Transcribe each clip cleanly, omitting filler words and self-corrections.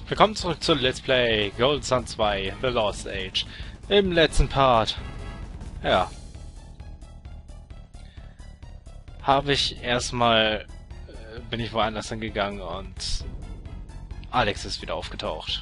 Willkommen zurück zu Let's Play Golden Sun 2 The Lost Age. Im letzten Part, ja, habe ich erstmal, bin ich woanders hingegangen und Alex ist wieder aufgetaucht.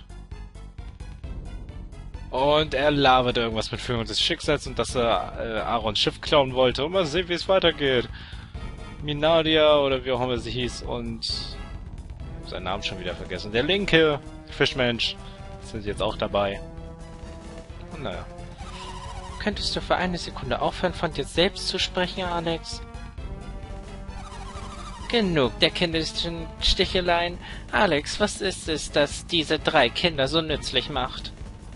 Und er labert irgendwas mit Führung des Schicksals und dass er Arons Schiff klauen wollte. Und mal sehen, wie es weitergeht. Minadia oder wie auch immer sie hieß und seinen Namen schon wieder vergessen. Der linke Fischmensch sind jetzt auch dabei. Und naja. Könntest du für eine Sekunde aufhören, von dir selbst zu sprechen, Alex? Genug der kindischen Sticheleien. Alex, was ist es, das diese 3 Kinder so nützlich macht?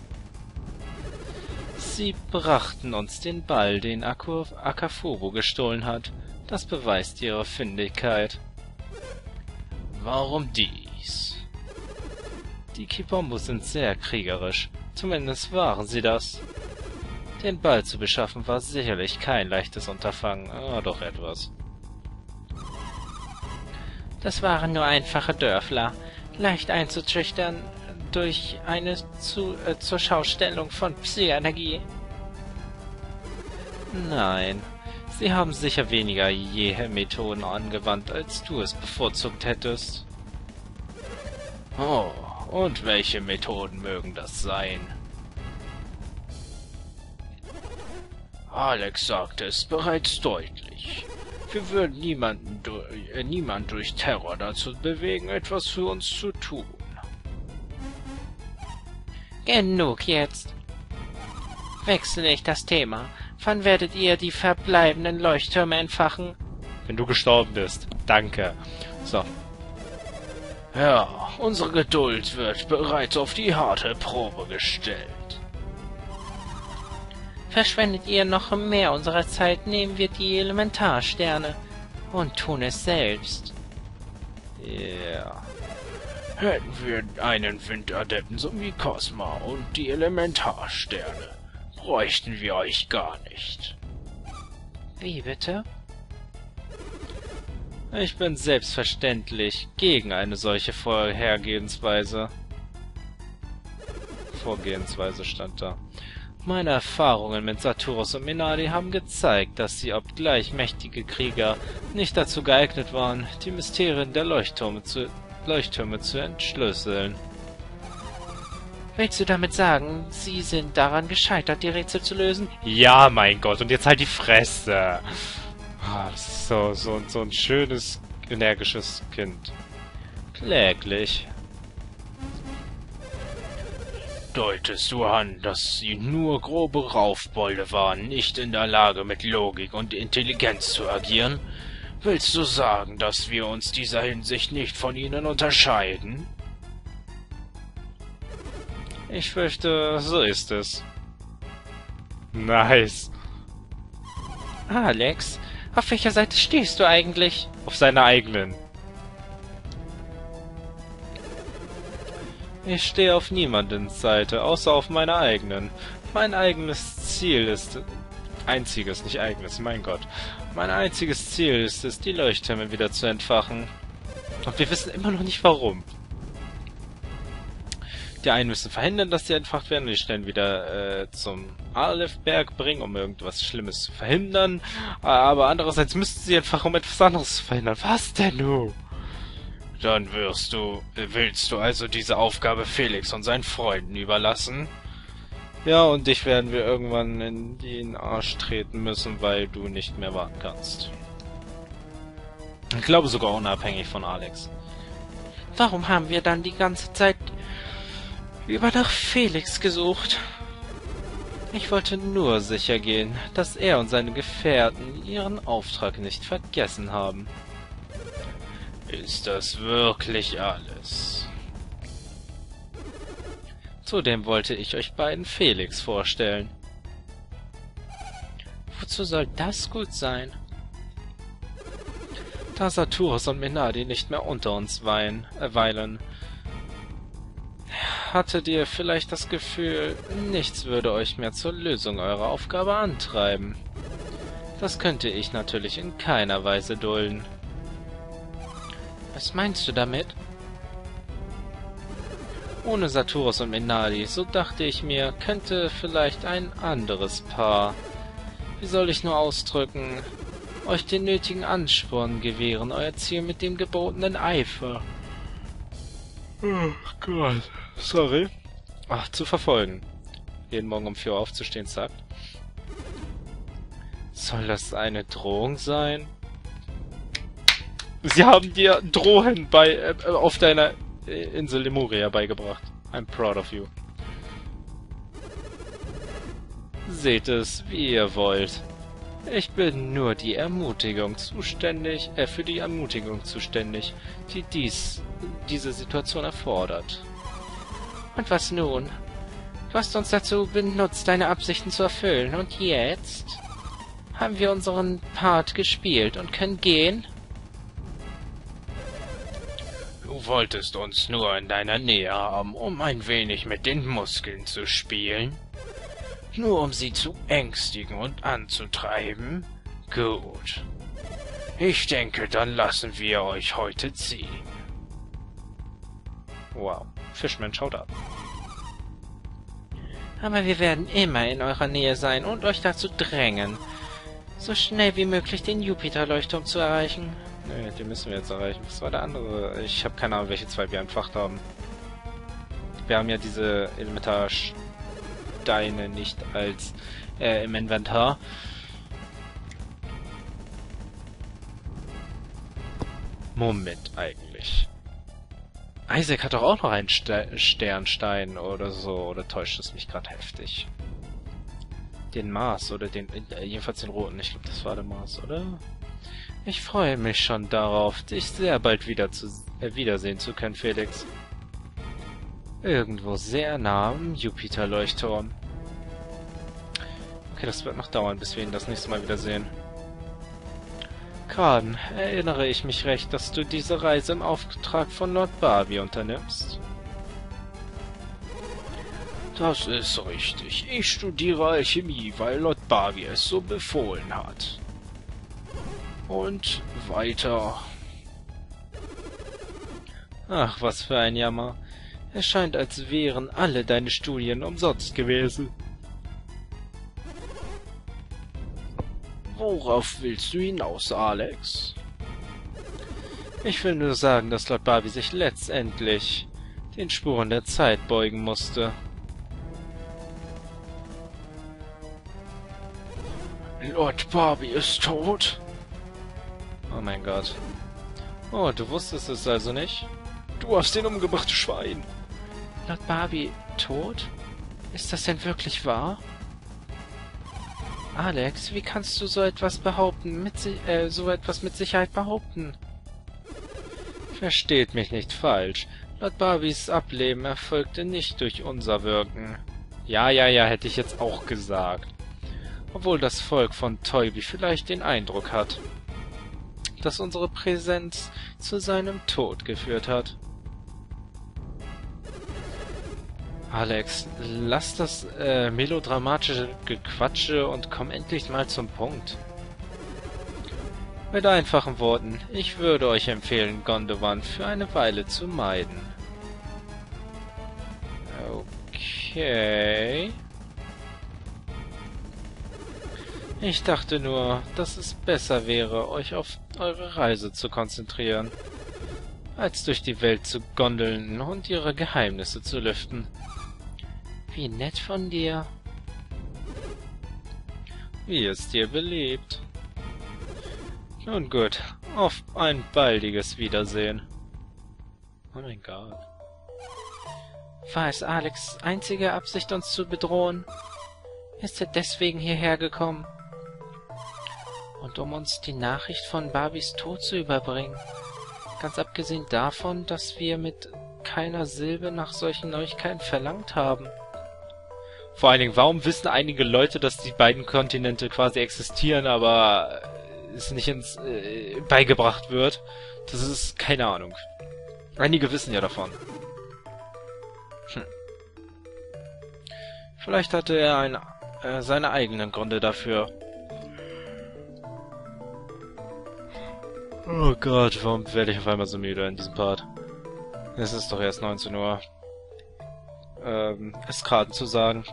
Sie brachten uns den Ball, den Akafuro gestohlen hat. Das beweist ihre Findigkeit. Warum dies? Die Kibombo sind sehr kriegerisch. Zumindest waren sie das. Den Ball zu beschaffen war sicherlich kein leichtes Unterfangen, aber doch etwas. Das waren nur einfache Dörfler, leicht einzuschüchtern durch eine zur Schaustellung von Psy-Energie. Nein, sie haben sicher weniger jähe Methoden angewandt, als du es bevorzugt hättest. Oh, und welche Methoden mögen das sein? Alex sagte es bereits deutlich. Wir würden niemand durch Terror dazu bewegen, etwas für uns zu tun. Genug jetzt. Wechsle ich das Thema. Wann werdet ihr die verbleibenden Leuchttürme entfachen? Wenn du gestorben bist. Danke. So. Ja, unsere Geduld wird bereits auf die harte Probe gestellt. Verschwendet ihr noch mehr unserer Zeit, nehmen wir die Elementarsterne und tun es selbst. Ja. Hätten wir einen Windadepten so wie Cosma und die Elementarsterne, bräuchten wir euch gar nicht. Wie bitte? Ich bin selbstverständlich gegen eine solche Vorgehensweise stand da. Meine Erfahrungen mit Saturus und Minadi haben gezeigt, dass sie, obgleich mächtige Krieger, nicht dazu geeignet waren, die Mysterien der Leuchttürme zu entschlüsseln. Willst du damit sagen, sie sind daran gescheitert, die Rätsel zu lösen? Ja, mein Gott, und jetzt halt die Fresse! Das ist so ein schönes, energisches Kind. Kläglich. Deutest du an, dass sie nur grobe Raufbolde waren, nicht in der Lage, mit Logik und Intelligenz zu agieren? Willst du sagen, dass wir uns dieser Hinsicht nicht von ihnen unterscheiden? Ich fürchte, so ist es. Nice. Alex, auf welcher Seite stehst du eigentlich? Auf seiner eigenen. Ich stehe auf niemandens Seite, außer auf meiner eigenen. Mein eigenes Ziel ist... Einziges, nicht eigenes, mein Gott. Mein einziges Ziel ist es, die Leuchttürme wieder zu entfachen. Und wir wissen immer noch nicht, warum. Die einen müssen verhindern, dass sie entfacht werden, und die schnell wieder zum Aleph-Berg bringen, um irgendwas Schlimmes zu verhindern. Aber andererseits müssten sie entfachen, um etwas anderes zu verhindern. Was denn nun? Dann willst du also diese Aufgabe Felix und seinen Freunden überlassen? Ja, und dich werden wir irgendwann in den Arsch treten müssen, weil du nicht mehr warten kannst. Ich glaube sogar unabhängig von Alex. Warum haben wir dann die ganze Zeit über nach Felix gesucht? Ich wollte nur sicher gehen, dass er und seine Gefährten ihren Auftrag nicht vergessen haben. Ist das wirklich alles? Zudem wollte ich euch beiden Felix vorstellen. Wozu soll das gut sein? Da Saturus und Minadi nicht mehr unter uns weilen, hattet ihr vielleicht das Gefühl, nichts würde euch mehr zur Lösung eurer Aufgabe antreiben. Das könnte ich natürlich in keiner Weise dulden. Was meinst du damit? Ohne Saturus und Minali, so dachte ich mir, könnte vielleicht ein anderes Paar, wie soll ich nur ausdrücken, euch den nötigen Ansporn gewähren, euer Ziel mit dem gebotenen Eifer. Oh Gott. Sorry. Ach, zu verfolgen. Jeden Morgen um 4 Uhr aufzustehen, sagt. Soll das eine Drohung sein? Sie haben dir Drohen auf deiner Insel Lemuria beigebracht. I'm proud of you. Seht es, wie ihr wollt. Ich bin nur die Ermutigung zuständig, für die Ermutigung zuständig, die diese Situation erfordert. Und was nun? Du hast uns dazu benutzt, deine Absichten zu erfüllen. Und jetzt? Haben wir unseren Part gespielt und können gehen? Du wolltest uns nur in deiner Nähe haben, um ein wenig mit den Muskeln zu spielen? Nur um sie zu ängstigen und anzutreiben? Gut. Ich denke, dann lassen wir euch heute ziehen. Wow. Fishman schaut ab. Aber wir werden immer in eurer Nähe sein und euch dazu drängen, so schnell wie möglich den Jupiter-Leuchtturm zu erreichen. Nee, den müssen wir jetzt erreichen. Was war der andere? Ich habe keine Ahnung, welche zwei wir entfacht haben. Wir haben ja diese Elementarsteine nicht als im Inventar. Moment, eigentlich. Isaac hat doch auch noch einen Sternstein oder so, oder täuscht es mich gerade heftig? Den Mars oder den, jedenfalls den roten, ich glaube, das war der Mars, oder? Ich freue mich schon darauf, dich sehr bald wiedersehen zu können, Felix. Irgendwo sehr nah am Jupiter-Leuchtturm. Okay, das wird noch dauern, bis wir ihn das nächste Mal wiedersehen. Khan, erinnere ich mich recht, dass du diese Reise im Auftrag von Lord Barbie unternimmst? Das ist richtig. Ich studiere Alchemie, weil Lord Barbie es so befohlen hat. Und weiter. Ach, was für ein Jammer. Es scheint, als wären alle deine Studien umsonst gewesen. Worauf willst du hinaus, Alex? Ich will nur sagen, dass Lord Barbie sich letztendlich den Spuren der Zeit beugen musste. Lord Barbie ist tot? Oh mein Gott. Oh, du wusstest es also nicht? Du hast ihn umgebracht, Schwein. Lord Barbie tot? Ist das denn wirklich wahr? Alex, wie kannst du so etwas behaupten, so etwas mit Sicherheit behaupten? Versteht mich nicht falsch. Lord Barbies Ableben erfolgte nicht durch unser Wirken. Ja, hätte ich jetzt auch gesagt. Obwohl das Volk von Toybi vielleicht den Eindruck hat, dass unsere Präsenz zu seinem Tod geführt hat. Alex, lass das melodramatische Gequatsche und komm endlich mal zum Punkt. Mit einfachen Worten, ich würde euch empfehlen, Gondowan für eine Weile zu meiden. Okay. Ich dachte nur, dass es besser wäre, euch auf eure Reise zu konzentrieren, als durch die Welt zu gondeln und ihre Geheimnisse zu lüften. Wie nett von dir. Wie es dir beliebt. Nun gut, auf ein baldiges Wiedersehen. Oh mein Gott. War es Alex' einzige Absicht, uns zu bedrohen? Ist er deswegen hierher gekommen? Und um uns die Nachricht von Barbies Tod zu überbringen. Ganz abgesehen davon, dass wir mit keiner Silbe nach solchen Neuigkeiten verlangt haben. Vor allen Dingen, warum wissen einige Leute, dass die beiden Kontinente quasi existieren, aber es nicht beigebracht wird? Das ist keine Ahnung. Einige wissen ja davon. Vielleicht hatte er seine eigenen Gründe dafür. Oh Gott, warum werde ich auf einmal so müde in diesem Part? Es ist doch erst 19 Uhr. Eskaden zu sagen.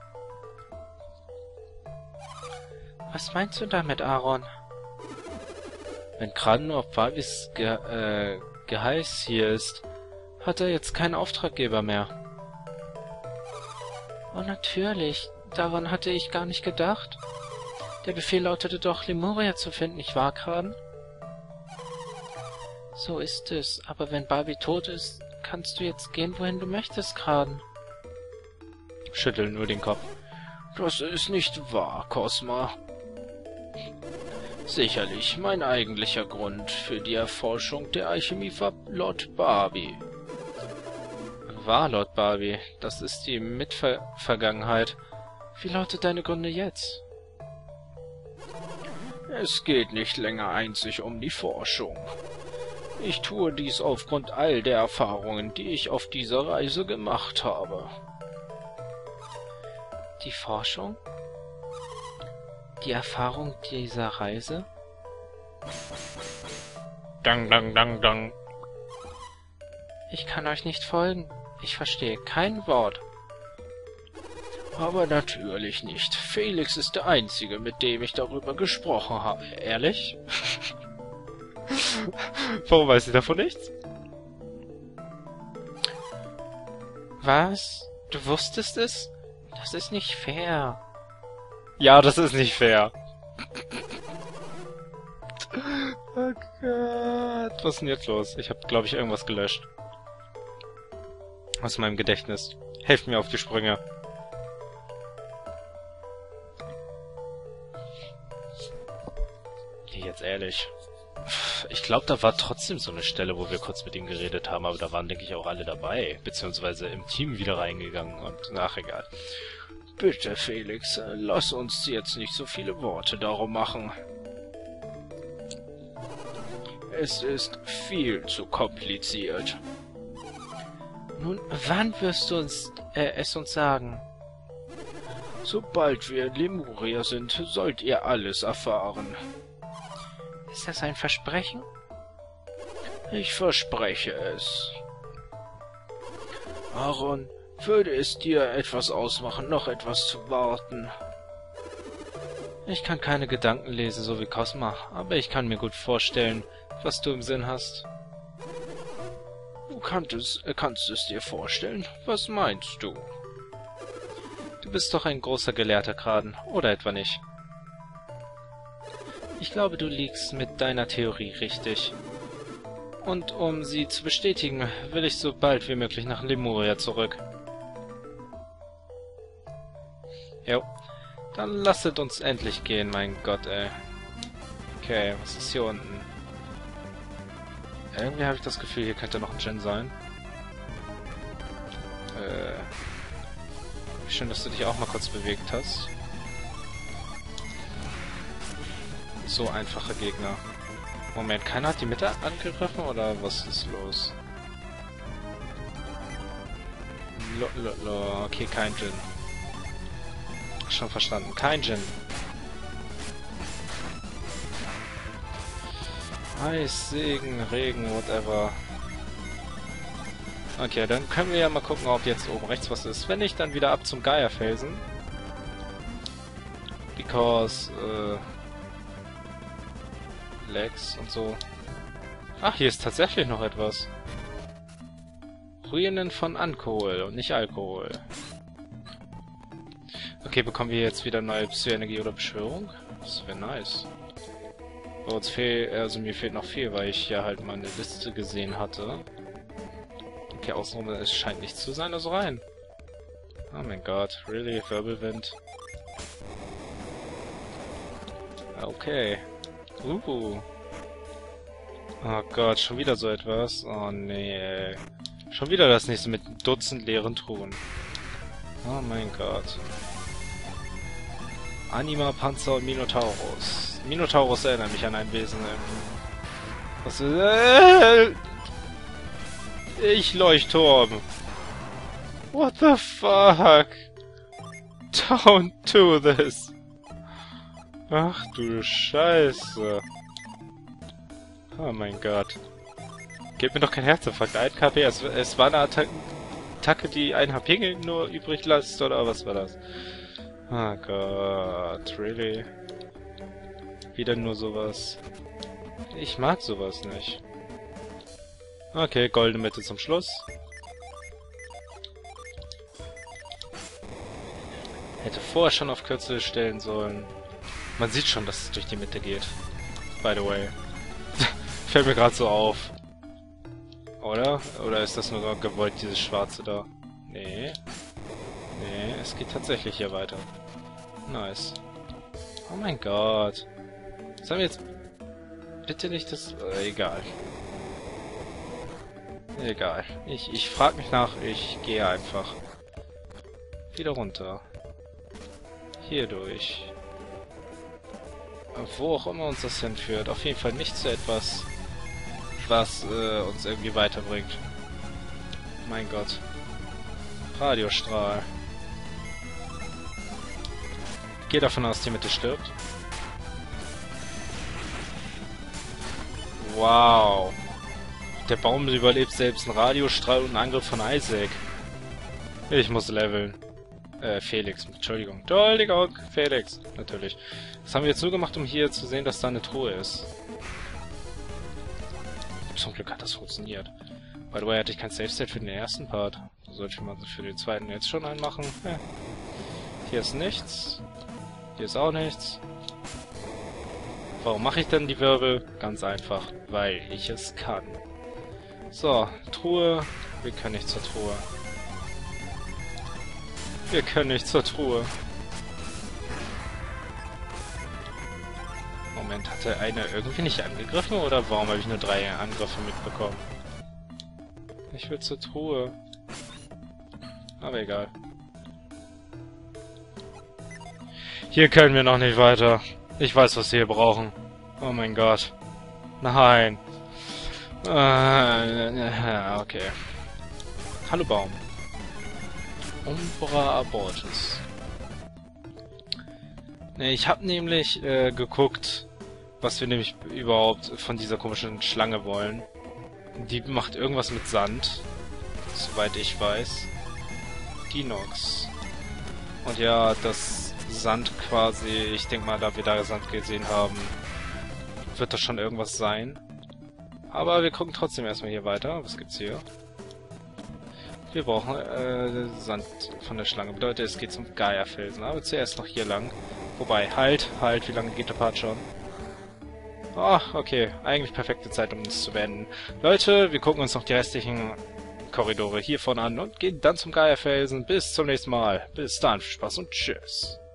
Was meinst du damit, Aaron? Wenn gerade nur auf Barbys Geheiß hier ist, hat er jetzt keinen Auftraggeber mehr. Oh, natürlich. Daran hatte ich gar nicht gedacht. Der Befehl lautete doch, Lemuria zu finden, nicht wahr, Kraden? So ist es, aber wenn Barbie tot ist, kannst du jetzt gehen, wohin du möchtest, Kraden. Schüttel nur den Kopf. Das ist nicht wahr, Cosma. Sicherlich, mein eigentlicher Grund für die Erforschung der Alchemie war Lord Barbie. War Lord Barbie, das ist die Mitvergangenheit. Wie lautet deine Gründe jetzt? Es geht nicht länger einzig um die Forschung. Ich tue dies aufgrund all der Erfahrungen, die ich auf dieser Reise gemacht habe. Die Forschung? Die Erfahrung dieser Reise? Dang, dang, dang, dang. Ich kann euch nicht folgen. Ich verstehe kein Wort. Aber natürlich nicht. Felix ist der Einzige, mit dem ich darüber gesprochen habe. Ehrlich? Warum weiß sie davon nichts? Was? Du wusstest es? Das ist nicht fair. Ja, das ist nicht fair. Oh Gott. Was ist denn jetzt los? Ich habe, glaube ich, irgendwas gelöscht. Aus meinem Gedächtnis. Helft mir auf die Sprünge. Jetzt ehrlich. Ich glaube, da war trotzdem so eine Stelle, wo wir kurz mit ihm geredet haben, aber da waren, denke ich, auch alle dabei. Beziehungsweise im Team wieder reingegangen und ach, egal. Bitte, Felix, lass uns jetzt nicht so viele Worte darum machen. Es ist viel zu kompliziert. Nun, wann wirst du es uns sagen? Sobald wir in Lemuria sind, sollt ihr alles erfahren. Ist das ein Versprechen? Ich verspreche es. Aaron, würde es dir etwas ausmachen, noch etwas zu warten? Ich kann keine Gedanken lesen, so wie Cosma, aber ich kann mir gut vorstellen, was du im Sinn hast. Du kannst es dir vorstellen? Was meinst du? Du bist doch ein großer Gelehrter, Kraden, oder etwa nicht? Ich glaube, du liegst mit deiner Theorie richtig. Und um sie zu bestätigen, will ich so bald wie möglich nach Lemuria zurück. Jo. Dann lasset uns endlich gehen, mein Gott, ey. Okay, was ist hier unten? Irgendwie habe ich das Gefühl, hier könnte noch ein Djinn sein. Schön, dass du dich auch mal kurz bewegt hast. So einfache Gegner. Moment, keiner hat die Mitte angegriffen oder was ist los? Okay, kein Djinn. Schon verstanden. Kein Djinn. Eis, Segen, Regen, whatever. Okay, dann können wir ja mal gucken, ob jetzt oben rechts was ist. Wenn nicht, dann wieder ab zum Gaia-Felsen. Because, Legs und so. Ach, hier ist tatsächlich noch etwas. Ruinen von Alkohol und nicht Alkohol. Okay, bekommen wir jetzt wieder neue Psy-Energie oder Beschwörung? Das wäre nice. Aber uns fehlt, also mir fehlt noch viel, weil ich ja halt mal eine Liste gesehen hatte. Okay, außenrum, es scheint nichts zu sein, also rein. Oh mein Gott, really? Wirbelwind? Okay. Oh Gott, schon wieder so etwas? Oh nee. Schon wieder das nächste mit Dutzend leeren Truhen. Oh mein Gott. Anima, Panzer und Minotaurus. Minotaurus erinnert mich an ein Wesen. Was ist... Ich Leuchtturm. What the fuck? Don't do this. Ach du Scheiße. Oh mein Gott. Gebt mir doch kein Herzinfarkt. 1 KP, es war eine Attacke... Attacke, die ein HP nur übrig lässt, oder was war das? Oh Gott, really? Wieder nur sowas. Ich mag sowas nicht. Okay, goldene Mitte zum Schluss. Hätte vorher schon auf Kürze stellen sollen. Man sieht schon, dass es durch die Mitte geht. By the way. Fällt mir gerade so auf. Oder? Oder ist das nur gewollt, dieses Schwarze da? Nee. Nee, es geht tatsächlich hier weiter. Nice. Oh mein Gott. Sollen wir jetzt... Bitte nicht das... egal. Egal. Ich frag mich nach, ich gehe einfach. Wieder runter. Hier durch. Wo auch immer uns das hinführt. Auf jeden Fall nicht zu etwas, was uns irgendwie weiterbringt. Mein Gott. Radiostrahl. Geh davon aus, die Mitte stirbt. Wow. Der Baum überlebt selbst einen Radiostrahl und einen Angriff von Isaac. Ich muss leveln. Felix. Entschuldigung. Entschuldigung, Felix. Natürlich. Das haben wir jetzt nur gemacht, um hier zu sehen, dass da eine Truhe ist. Zum Glück hat das funktioniert. By the way, hatte ich kein Save-State für den ersten Part. Sollte ich mal für den zweiten jetzt schon einen machen? Ja. Hier ist nichts. Hier ist auch nichts. Warum mache ich denn die Wirbel? Ganz einfach, weil ich es kann. So, Truhe. Wir können nicht zur Truhe. Wir können nicht zur Truhe. Moment, hat der eine irgendwie nicht angegriffen oder warum habe ich nur 3 Angriffe mitbekommen? Ich will zur Truhe. Aber egal. Hier können wir noch nicht weiter. Ich weiß, was wir hier brauchen. Oh mein Gott. Nein. Okay. Hallo Baum. Umbra Abortus. Ich habe nämlich geguckt, was wir nämlich überhaupt von dieser komischen Schlange wollen. Die macht irgendwas mit Sand, soweit ich weiß. Dinox. Und ja, das Sand quasi, ich denke mal, da wir da Sand gesehen haben, wird das schon irgendwas sein. Aber wir gucken trotzdem erstmal hier weiter. Was gibt's hier? Wir brauchen Sand von der Schlange. Bedeutet, es geht zum Gaia-Felsen. Aber zuerst noch hier lang. Wobei, halt, wie lange geht der Part schon? Ah, okay. Eigentlich perfekte Zeit, um es zu beenden. Leute, wir gucken uns noch die restlichen Korridore hiervon an und gehen dann zum Gaia-Felsen. Bis zum nächsten Mal. Bis dann, viel Spaß und tschüss.